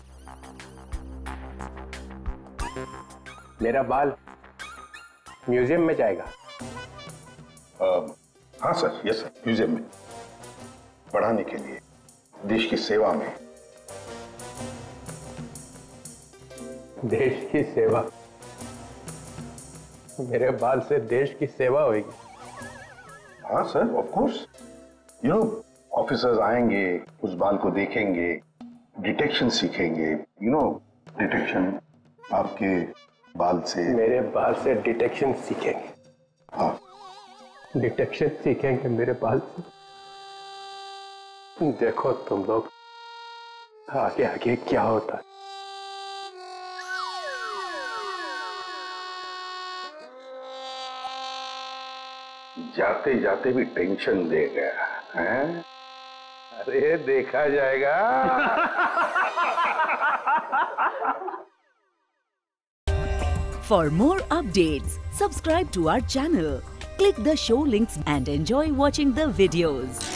मेरा बाल म्यूजियम में जाएगा। uh, हाँ सर, यस सर, म्यूजियम में पढ़ाने के लिए, देश की सेवा में। देश की सेवा? मेरे बाल से देश की सेवा होगी। हाँ sir, of course. You know, officers आएंगे, उस बाल को देखेंगे, डिटेक्शन सीखेंगे। यू नो, डिटेक्शन आपके बाल से। मेरे बाल से डिटेक्शन सीखेंगे? हाँ, डिटेक्शन सीखेंगे मेरे बाल से। देखो तुम लोग आगे आगे क्या होता है। जाते जाते भी टेंशन दे गया है। अरे देखा जाएगा। For more updates, subscribe to our channel, click the show links and enjoy watching the videos.